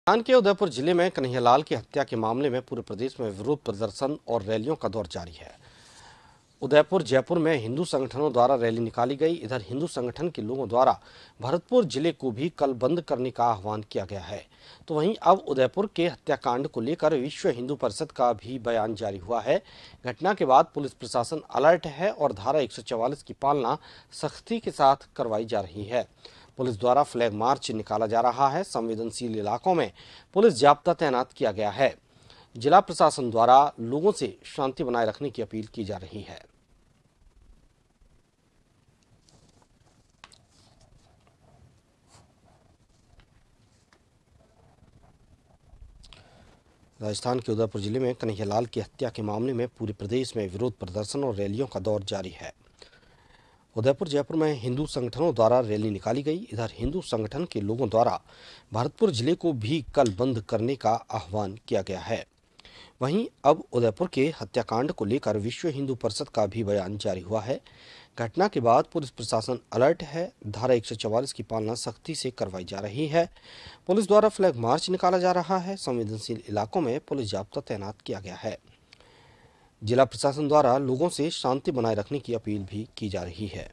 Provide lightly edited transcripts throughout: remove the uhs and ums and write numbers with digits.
राजस्थान के उदयपुर जिले में कन्हैयालाल की हत्या के मामले में पूरे प्रदेश में विरोध प्रदर्शन और रैलियों का दौर जारी है। उदयपुर जयपुर में हिंदू संगठनों द्वारा रैली निकाली गई। इधर हिंदू संगठन के लोगों द्वारा भरतपुर जिले को भी कल बंद करने का आह्वान किया गया है। तो वहीं अब उदयपुर के हत्याकांड को लेकर विश्व हिंदू परिषद का भी बयान जारी हुआ है। घटना के बाद पुलिस प्रशासन अलर्ट है और धारा 144 की पालना सख्ती के साथ करवाई जा रही है। पुलिस द्वारा फ्लैग मार्च निकाला जा रहा है। संवेदनशील इलाकों में पुलिस जाब्ता तैनात किया गया है। जिला प्रशासन द्वारा लोगों से शांति बनाए रखने की अपील की जा रही है। राजस्थान के उदयपुर जिले में कन्हैयालाल की हत्या के मामले में पूरे प्रदेश में विरोध प्रदर्शन और रैलियों का दौर जारी है। उदयपुर जयपुर में हिंदू संगठनों द्वारा रैली निकाली गई। इधर हिंदू संगठन के लोगों द्वारा भरतपुर जिले को भी कल बंद करने का आह्वान किया गया है। वहीं अब उदयपुर के हत्याकांड को लेकर विश्व हिंदू परिषद का भी बयान जारी हुआ है। घटना के बाद पुलिस प्रशासन अलर्ट है। धारा 144 की पालना सख्ती से करवाई जा रही है। पुलिस द्वारा फ्लैग मार्च निकाला जा रहा है। संवेदनशील इलाकों में पुलिस जाब्ता तैनात किया गया है। जिला प्रशासन द्वारा लोगों से शांति बनाए रखने की अपील भी की जा रही है।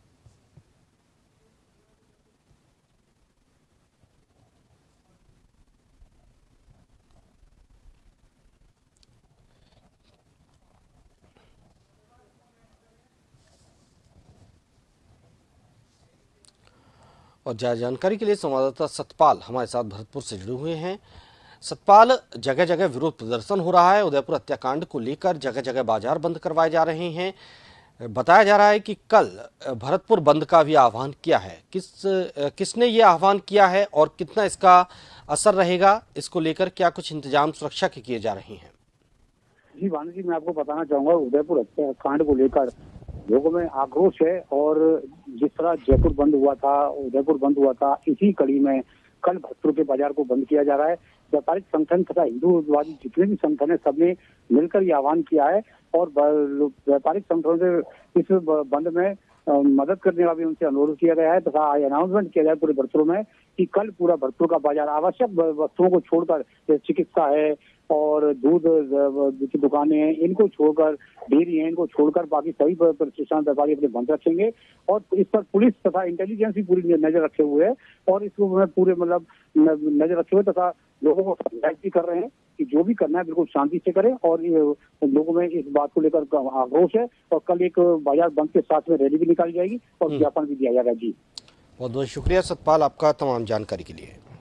और ज्यादा जानकारी के लिए संवाददाता सतपाल हमारे साथ भरतपुर से जुड़े हुए हैं। सतपाल, जगह जगह विरोध प्रदर्शन हो रहा है। उदयपुर हत्याकांड को लेकर जगह जगह बाजार बंद करवाए जा रहे हैं। बताया जा रहा है कि कल भरतपुर बंद का भी आह्वान किया है। किसने ये आह्वान किया है और कितना इसका असर रहेगा, इसको लेकर क्या कुछ इंतजाम सुरक्षा के किए जा रहे हैं? जी भानु जी, मैं आपको बताना चाहूंगा, उदयपुर हत्याकांड को लेकर लोगों में आक्रोश है। और जिस तरह जयपुर बंद हुआ था, उदयपुर बंद हुआ था, इसी कड़ी में कल भरतपुर के बाजार को बंद किया जा रहा है। व्यापारिक संगठन तथा हिंदूवादी जितने भी संगठन है, सबने मिलकर ये आह्वान किया है और व्यापारिक संगठनों से इस बंद में मदद करने का भी उनसे अनुरोध किया गया है तथा अनाउंसमेंट किया गया है पूरे भरतपुर में कि कल पूरा भरतपुर का बाजार आवश्यक वस्तुओं को छोड़कर, चिकित्सा है और दूध की दुकानें हैं, इनको छोड़कर, डेयरी है, इनको छोड़कर बाकी सभी प्रतिष्ठान व्यापारी अपने बंद रखेंगे। और इस पर पुलिस तथा इंटेलिजेंस भी पूरी नजर रखे हुए है और इसको पूरे नजर रखे हुए तथा लोगों को हिदायत भी कर रहे हैं कि जो भी करना है बिल्कुल शांति से करें। और लोगों में इस बात को लेकर आक्रोश है और कल एक बाजार बंद के साथ में रैली भी निकाली जाएगी और ज्ञापन भी दिया जाएगा। जी, बहुत बहुत शुक्रिया सतपाल, आपका तमाम जानकारी के लिए।